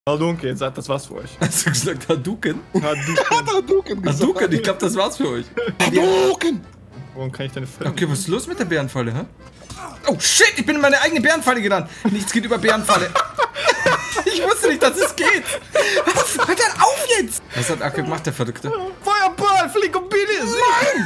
Hadouken, sagt, das war's für euch. Hast du gesagt Hadouken? Hadouken. Hadouken, ich glaube, das war's für euch. Hadouken! Warum kann ich deine Filme? Okay, was ist los mit der Bärenfalle, hä? Oh shit, ich bin in meine eigene Bärenfalle gerannt. Nichts geht über Bärenfalle. Ich wusste nicht, dass es geht. Hört dann auf jetzt! Was hat Akku gemacht, der Verrückte? Feuerball, flieg um Billy! Nein!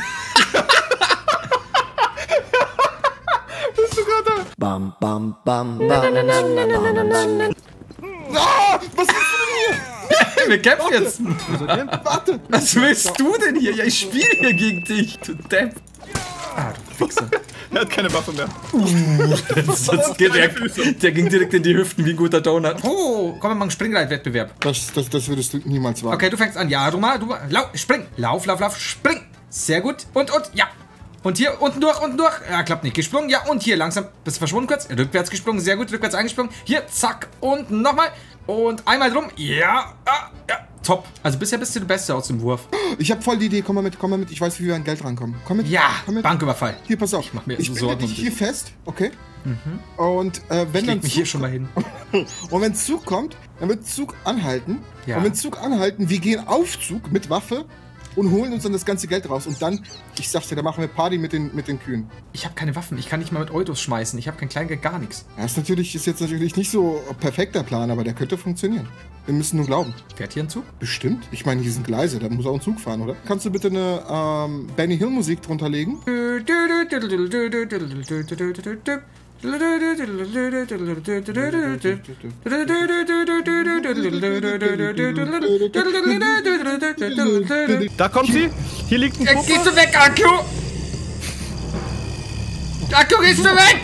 Bist du gerade da? Bam, bam, bam, bam, bam. Ah, was ist denn Wir kämpfen jetzt. hier? Warte! Was willst du denn hier? Ja, ich spiele hier gegen dich, du Depp. Ah, du Wichser. Er hat keine Waffe mehr. Das geht der ging direkt in die Hüften wie ein guter Donut. Oh, komm, wir machen einen Springreitwettbewerb. Das würdest du niemals wagen. Okay, du fängst an. Ja, du mal. Spring. Lauf, spring. Sehr gut. Und, ja. Und hier, unten durch. Ja, klappt nicht. Gesprungen, ja. Und hier, langsam. Bist du verschwunden kurz? Rückwärts gesprungen, sehr gut. Rückwärts eingesprungen. Hier, zack. Und nochmal. Und einmal drum. Ja. Ja. Top. Also bisher bist du der Beste aus dem Wurf. Ich habe voll die Idee. Komm mal mit. Ich weiß, wie wir an Geld rankommen. Komm mit. Ja, komm mit. Banküberfall. Hier, pass auf. mach mir Ich so binde Sorgen dich um hier dich. fest, okay? Und wenn Ich dann leg mich hier schon mal hin. Und wenn Zug kommt, dann wird Zug anhalten. Ja. Und wenn Zug anhalten, wir gehen auf Zug mit Waffe und holen uns dann das ganze Geld raus. Und dann, ich sag's dir, da machen wir Party mit den Kühen. Ich habe keine Waffen. Ich kann nicht mal mit Euros schmeißen. Ich habe kein Kleingeld, gar nichts. Ja, ist jetzt natürlich nicht so perfekter Plan, aber der könnte funktionieren. Wir müssen nur glauben. Fährt hier ein Zug? Bestimmt. Ich meine, hier sind Gleise, da muss auch ein Zug fahren, oder? Kannst du bitte eine Benny Hill Musik drunter legen? Da kommt sie. Hier liegt ein Puppe. Gehst du weg, Akku? Akku, gehst du weg?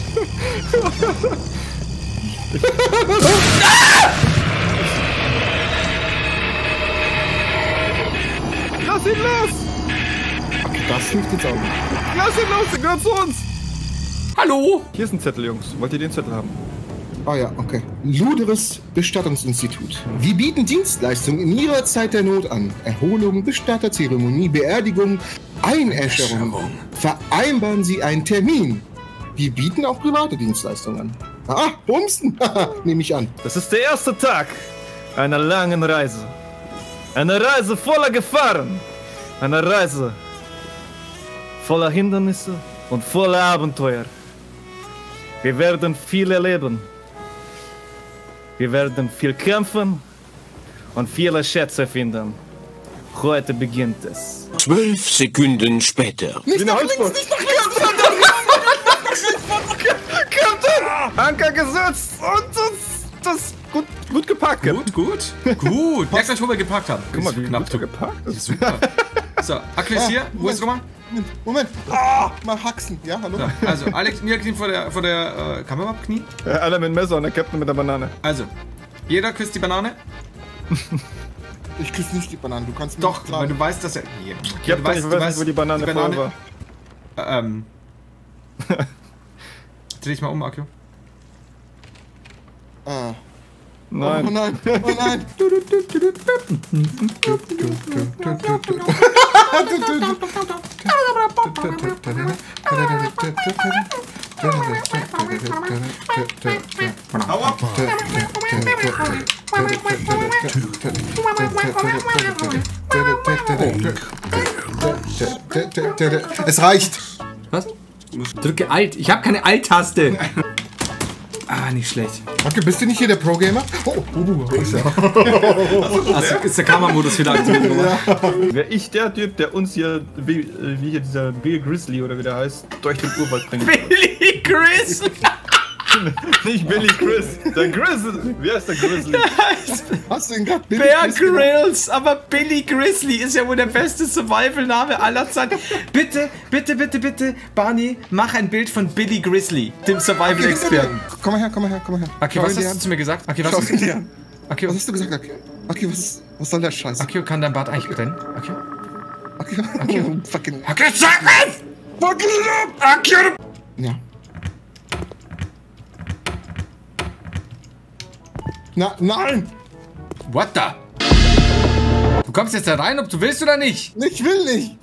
Lass ihn los! Okay, das hilft jetzt auch nicht. Lass ihn los, er gehört zu uns! Hallo? Hier ist ein Zettel, Jungs. Wollt ihr den Zettel haben? Ah ja, okay. Luderes Bestattungsinstitut. Wir bieten Dienstleistungen in Ihrer Zeit der Not an. Erholung, Bestatterzeremonie, Beerdigung, Einäscherung. Vereinbaren Sie einen Termin. Wir bieten auch private Dienstleistungen an. Ah, Bumsen. Nehme ich an. Das ist der erste Tag einer langen Reise. Eine Reise voller Gefahren. Eine Reise voller Hindernisse und voller Abenteuer. Wir werden viel erleben. Wir werden viel kämpfen und viele Schätze finden. Heute beginnt es. 12 Sekunden später. Nicht nach links, nicht nach links. Anker gesetzt und das gut gepackt. Gut. Merkt euch, wo wir geparkt haben. Guck mal, wie knapp. knapp gepackt ist. Super. So, Akku ist hier. Wo ist Roman? Moment. Ah, mal haxen. Ja, hallo? So, also, Alex, mir knien vor der kann man mal knien? Alle mit dem Messer und der Captain mit der Banane. Also, jeder küsst die Banane. Ich küsse nicht die Banane, du kannst mir Doch, nicht weil sagen. du weißt, dass er... Ich weiß nicht, wo die Banane vorher war. Dreh ich mal um, Akku. Ah. Nein. Oh nein, oh nein. Hau ab! Es reicht. Was? Drücke Alt. Ich habe keine Alt-Taste. Ah, nicht schlecht. Okay, bist du nicht hier der Pro-Gamer? Ist er. Also ist der Kammermodus wieder aktiv. Wäre ich der Typ, der uns hier, wie hier dieser Bill Grizzly oder wie der heißt, durch den Urwald bringt. Billy Chris! Nicht Billy Chris, der Grizzly. Wie heißt der Grizzly? Hast du ihn gerade Bear Grylls, aber Billy Grizzly ist ja wohl der beste Survival-Name aller Zeiten. Bitte, Barney, mach ein Bild von Billy Grizzly, dem Survival-Experten. Komm mal her. Okay, was hast du zu mir gesagt? Okay, was Was hast hast du gesagt? Okay, was soll der Scheiß? Okay, kann dein Bart eigentlich brennen? Okay. Okay, fucking... Okay, sag es! Okay. Ja. Nein! What the? Du kommst jetzt da rein, ob du willst oder nicht. Ich will nicht!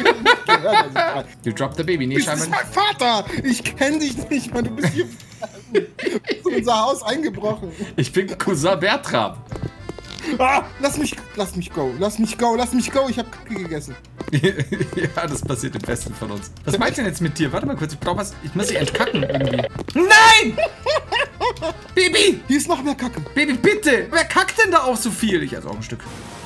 You dropped the baby. Nee, Das ist scheinbar mein Vater! Ich kenn dich nicht, Mann. Du bist hier... Ist in unser Haus eingebrochen. Ich bin Cousin Bertram. Ah, lass mich go. Lass mich go. Ich hab Kacke gegessen. Ja, das passiert im Besten von uns. Was meint denn jetzt mit dir? Warte mal kurz, ich brauch was. Ich muss sie entkacken irgendwie. Nein! Baby! Hier ist noch mehr Kacke. Baby, bitte! Wer kackt denn da auch so viel? Ich esse auch ein Stück.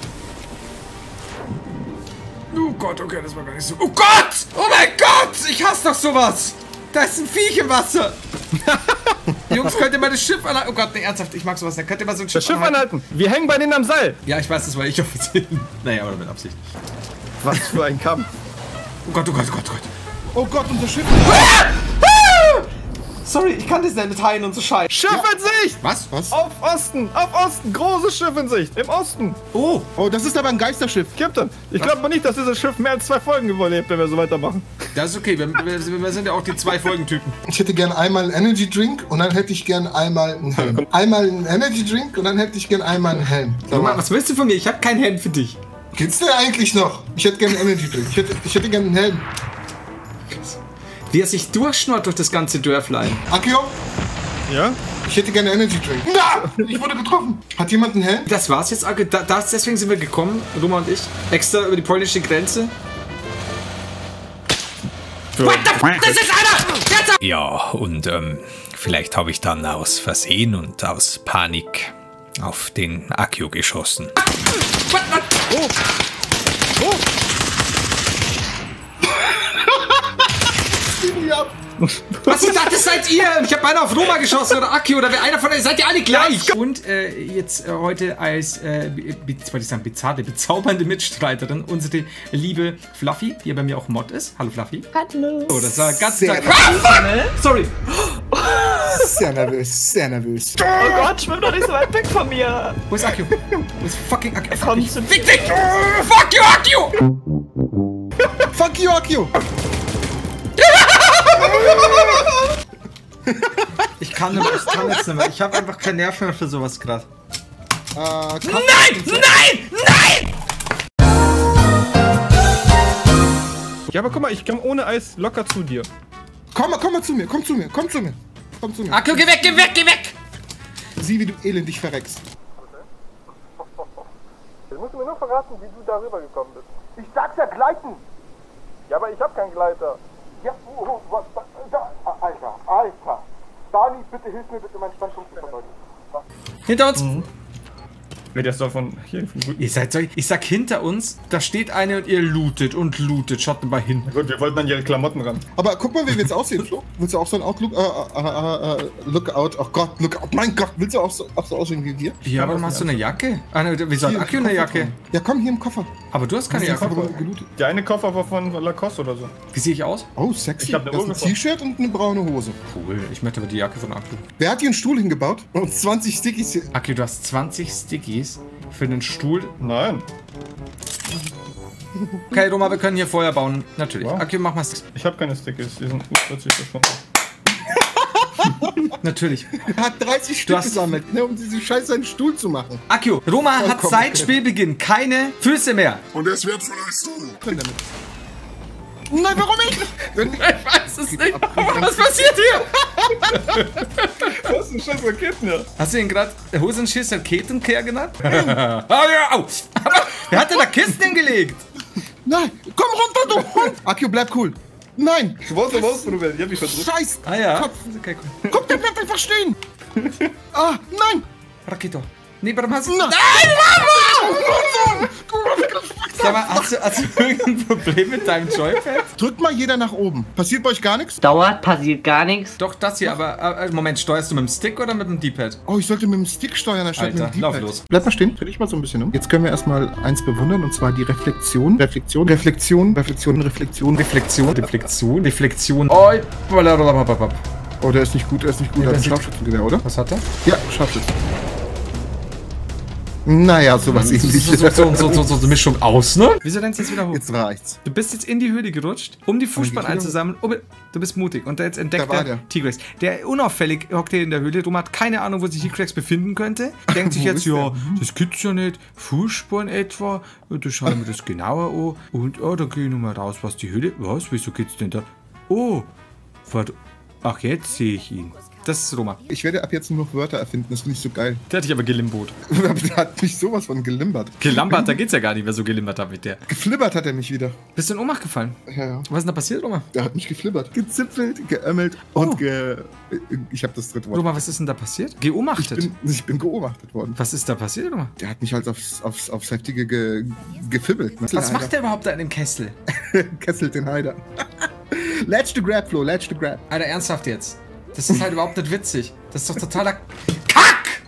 Oh Gott, okay, das war gar nicht so. Oh Gott! Oh mein Gott! Ich hasse doch sowas! Da ist ein Viech im Wasser! Jungs, könnt ihr mal das Schiff anhalten? Oh Gott, nee, ernsthaft, ich mag sowas nicht. Könnt ihr mal so ein Schiff Das Schiff anhalten. Wir hängen bei denen am Seil. Ja, ich weiß, das war ich auf Versehen. Naja, aber mit Absicht. Was für ein Kampf. Oh Gott, oh Gott, oh Gott, oh Gott. Oh Gott, unser Schiff. Sorry, ich kann das nicht mit Haien und so Scheiße. Schiff in Sicht! Was? Auf Osten! Großes Schiff in Sicht! Im Osten! Oh, Oh, das ist aber ein Geisterschiff. Captain, ich glaube mal nicht, dass dieses Schiff mehr als 2 Folgen überlebt, wenn wir so weitermachen. das ist okay. Wir sind ja auch die 2 Folgentypen. Ich hätte gern einmal einen Energy Drink und dann hätte ich gern einmal einen Helm. Einmal einen Energy Drink und dann hätte ich gern einmal einen Helm. Sag mal, Was willst du von mir? Ich habe kein Helm für dich. geht's denn eigentlich noch? Ich hätte gern einen Energy Drink. Ich hätte gern einen Helm. Wie er sich durchschnurrt durch das ganze Dörflein. Akio, Ja? ich hätte gerne einen Energy Drink. Na, ich wurde getroffen. Hat jemand einen Helm? Das war's jetzt, Agge. Deswegen sind wir gekommen, Roma und ich. Extra über die polnische Grenze. What the f***? Das ist einer! Ja, und vielleicht habe ich dann aus Versehen und aus Panik auf den Akio geschossen. Was ist das? Das seid ihr! Ich habe beinahe auf Roma geschossen oder Akio oder wer einer von euch. Seid ihr alle gleich? Und jetzt heute als, wollte ich sagen, bezaubernde Mitstreiterin, unsere liebe Fluffy, die ja bei mir auch Mod ist. Hallo Fluffy. Hallo. Oh, das war ganz Sehr Sorry. Sehr nervös, sehr nervös. Oh Gott, schwimm doch nicht so weit weg von mir. Wo ist Akio? Wo ist fucking Akio? Komm Ich- zu Fick dich! Fuck you, Akio! Fuck you, Akio. Ich kann jetzt nicht mehr. Ich habe einfach keinen Nerv mehr für sowas gerade. Nein! Ja, aber guck mal, ich komme ohne Eis locker zu dir. Komm mal zu mir. Akio, geh weg, geh weg, geh weg! Sieh, wie du elendig verreckst. Jetzt musst du mir nur verraten, wie du darüber gekommen bist. Ich sag's ja, gleiten. Ja, aber ich habe keinen Gleiter. Ja, was, Alter. Dani, bitte hilf mir, bitte meinen Standpunkt zu verfolgen. Hinter uns! Nee, der ist doch von hier. Von gut. Ihr seid so, ich sag hinter uns, da steht eine und ihr lootet und lootet. Schaut mal hin. Gut, wir wollten an ihre Klamotten ran. Aber guck mal, wie wir jetzt aussehen, Flo. Willst du auch so ein Outlook, Lookout, oh Gott, Lookout, mein Gott, willst du auch so aussehen wie wir? Ja, warum hast du eine Jacke? Ah, ne, wieso hat Hier, Akio eine Jacke? Ja, komm, hier im Koffer. Aber du hast keine Hier Jacke. gelootet. Der eine Koffer war von Lacoste oder so. Wie sehe ich aus? Oh, sexy. Ich hab eine das ist ein Uhr gefunden. T-Shirt und eine braune Hose. Cool. Ich möchte aber die Jacke von Akio. Wer hat hier einen Stuhl hingebaut? Und 20 Stickies hier. Akio, du hast 20 Stickies für einen Stuhl. Nein. Okay, Roma, wir können hier Feuer bauen. Natürlich. Wow. Akio, mach mal Sticks. Ich habe keine Stickers. Die sind plötzlich verschwunden. Natürlich. Er hat 30 Stück hast- gesammelt, ne, um diese Scheiße einen Stuhl zu machen. Akio, Roma hat Vollkommen seit okay. Spielbeginn keine Füße mehr. Und er ist wertvoller als du. Drin damit. Nein, warum nicht? Ich weiß es nicht. Was passiert hier? Was ist ein scheiß Raketen hier? Hast du ihn gerade Hosenschiss Raketenkehr genannt? Oh, ja, au. Aber wer hat denn da Kisten hingelegt? Nein, komm runter, du Hund! Akio, bleib cool. Nein! Ich wollte aber ausprobieren. Ich hab mich verdrückt. Scheiß! Ah ja. Kopf. Okay, cool. Guck, der bleibt einfach stehen! Ah, nein! Raketo. Nee, warum hast du... Nein! Sag mal, hast du irgendein Problem mit deinem Joypad? Drückt mal jeder nach oben. Passiert bei euch gar nichts? Dauert, passiert gar nichts. Doch, das hier, aber Moment, steuerst du mit dem Stick oder mit dem D-Pad? Oh, ich sollte mit dem Stick steuern, anstatt Alter, mit dem lauf D-Pad. los. Bleib mal stehen, dreh dich mal so ein bisschen um. Jetzt können wir erstmal eins bewundern, und zwar die Reflexion. Reflexion. Oh, Oh, der ist nicht gut, der ist nicht gut. Ja, Der hat der ein sieht- Scharfschützengewehr, oder? was hat er? Ja, Scharfschützen. Naja, sowas ähnliches. So Mischung aus, ne? Wieso rennst du jetzt wieder hoch? Jetzt reicht's. Du bist jetzt in die Höhle gerutscht, um die Fußballen einzusammeln. Oh, du bist mutig. Und da jetzt entdeckt Da war der der. T-Rex. Der unauffällig hockt hier in der Höhle. Roma hat keine Ahnung, wo sich T-Rex befinden könnte. Denkt sich Wo jetzt, ist ja, das gibt's ja nicht. Fußspuren etwa. Und da schauen wir das genauer an. Und da gehe ich nochmal raus, was die Höhle... Was? Wieso geht's denn da? Oh, warte. Ach, jetzt sehe ich ihn. Das ist Roma. Ich werde ab jetzt nur noch Wörter erfinden, das finde ich so geil. Der hat dich aber gelimbot. Der hat mich sowas von gelimbert. Gelambert, da geht's ja gar nicht, wer so gelimbert hat mit der. Geflibbert hat er mich wieder. Bist du in Ohnmacht gefallen? Ja. Was ist denn da passiert, Roma? Der hat mich geflibbert. Gezipfelt, geömmelt und ich habe das dritte Wort. Roma, was ist denn da passiert? Geomachtet. Ich bin beobachtet worden. Was ist da passiert, Roma? Der hat mich halt aufs Heftige gefibbelt. Ne? Was macht der überhaupt da in dem Kessel? Kesselt den Heider. Ledge to grab, Flo, ledge to grab. Alter, ernsthaft jetzt. Das ist halt überhaupt nicht witzig. Das ist doch totaler Kack!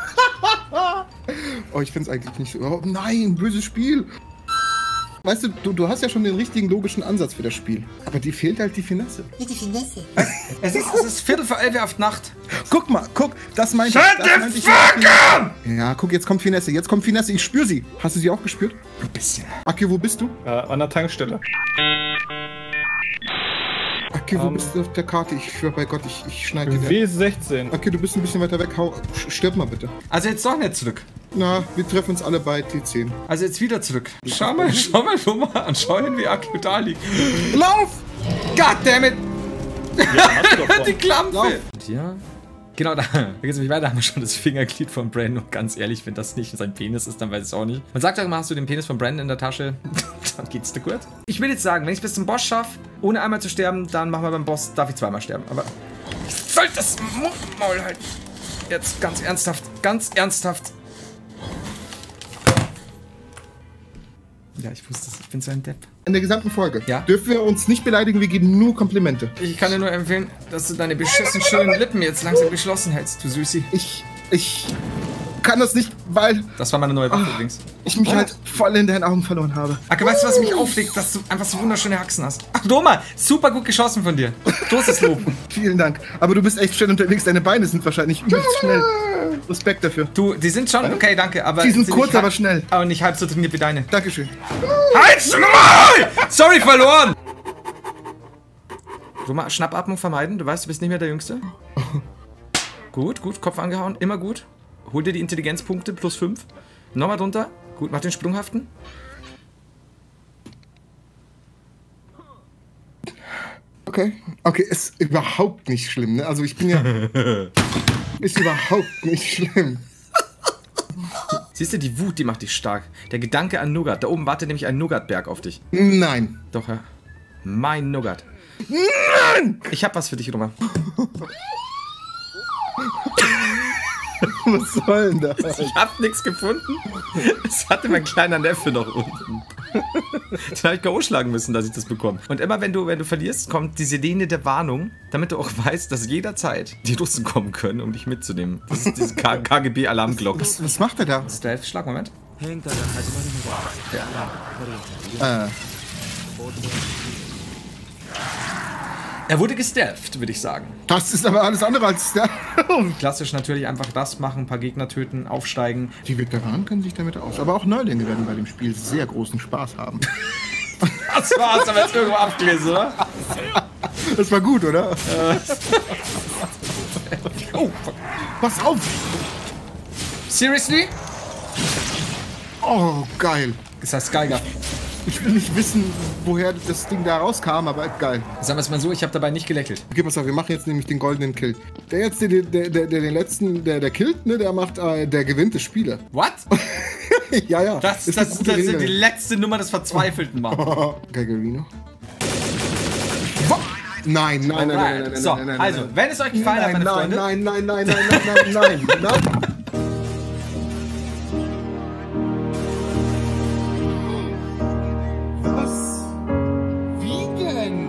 Oh, ich find's eigentlich nicht so. Oh nein, böses Spiel. Weißt du, du hast ja schon den richtigen logischen Ansatz für das Spiel. Aber dir fehlt halt die Finesse. Es ist 11:45 auf Nacht. Guck mal, das meinte ich. Ja, guck, jetzt kommt Finesse, ich spür sie. Hast du sie auch gespürt? Ein bisschen. Aki, wo bist du? An der Tankstelle. Aki, wo bist du auf der Karte? Ich schwör bei Gott, ich schneide dir. W16. Okay, du bist ein bisschen weiter weg. Stirb mal bitte. Also jetzt doch nicht zurück. Na, wir treffen uns alle bei T10. Also jetzt wieder zurück. Schau mal, Roma an. Schau hin, wie Akio da liegt. Lauf! Goddammit! Ja, hast du doch Die schon. Klampe! Lauf. Ja. Genau, da geht's nämlich weiter. Da haben wir schon das Fingerglied von Brandon. Und ganz ehrlich, wenn das nicht sein Penis ist, dann weiß ich es auch nicht. Man sagt ja immer, hast du den Penis von Brandon in der Tasche, dann geht's dir gut. Ich will jetzt sagen, wenn ich es bis zum Boss schaffe, ohne einmal zu sterben, dann machen wir beim Boss, darf ich zweimal sterben. Aber ich soll das Maul halten. Jetzt ganz ernsthaft, ganz ernsthaft. Ja, ich wusste es. Ich bin so ein Depp. In der gesamten Folge Ja? dürfen wir uns nicht beleidigen, wir geben nur Komplimente. Ich kann dir nur empfehlen, dass du deine beschissen schönen Lippen jetzt langsam geschlossen hältst, du Süßi. Ich kann das nicht, weil Das war meine neue Waffe übrigens. ich mich halt voll in deinen Augen verloren habe. Aka, weißt du, was mich aufregt? Dass du einfach so wunderschöne Haxen hast. Ach, Roma, super gut geschossen von dir. Großes Lob. Vielen Dank. Aber du bist echt schnell unterwegs, deine Beine sind wahrscheinlich übelst schnell. Respekt dafür. Du, die sind schon, okay, danke, aber... Die sind kurz, nicht aber schnell. Aber nicht halb so trainiert wie deine. Dankeschön. Halt's Maul! Sorry, verloren! Roma, Schnappatmung vermeiden. Du weißt, du bist nicht mehr der Jüngste. Gut, Kopf angehauen, immer gut. Hol dir die Intelligenzpunkte, +5. Nochmal drunter. Gut, mach den Sprunghaften. Okay, ist überhaupt nicht schlimm, ne? Also ich bin ja... ist überhaupt nicht schlimm. Siehst du, die Wut, die macht dich stark. Der Gedanke an Nougat. Da oben wartet nämlich ein Nougatberg auf dich. Nein. Doch, ja. Mein Nougat. Nein! Ich hab was für dich, Roma. Was soll denn das? Ich hab nichts gefunden. Es hatte mein kleiner Neffe noch unten. Den hab ich K.O. schlagen müssen, dass ich das bekomme. Und immer wenn du verlierst, kommt die Sirene der Warnung, damit du auch weißt, dass jederzeit die Russen kommen können, um dich mitzunehmen. Das ist diese KGB-Alarmglocke. Was macht er da? Stealth, Schlagmoment. Er wurde gestealthed, würde ich sagen. Das ist aber alles andere als der... Klassisch natürlich einfach das machen, ein paar Gegner töten, aufsteigen. Die Veteranen kennen sich damit aus. Aber auch Neulinge werden bei dem Spiel sehr großen Spaß haben. Das war's, aber jetzt irgendwo abgelesen, oder? Das war gut, oder? Oh, fuck. Pass auf! Seriously? Oh, geil. Das heißt Geiger. Ich will nicht wissen, woher das Ding da rauskam, aber geil. Sagen wir es mal so, ich habe dabei nicht gelächelt. Okay, pass auf, wir machen jetzt nämlich den goldenen Kill. Der jetzt, der den letzten, der killt, ne, der gewinnt das Spiel. What? Ja. Das eine ist gute die Regel. letzte Nummer des Verzweifelten, Mann. Geigerino. Nein. So, also, wenn es euch gefallen hat, meine Freunde. Nein. Was? Wie denn?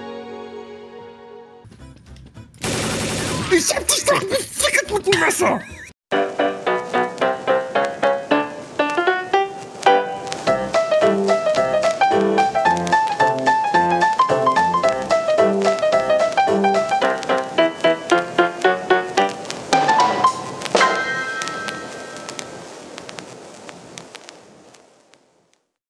Ich hab dich doch gefickt mit dem Messer!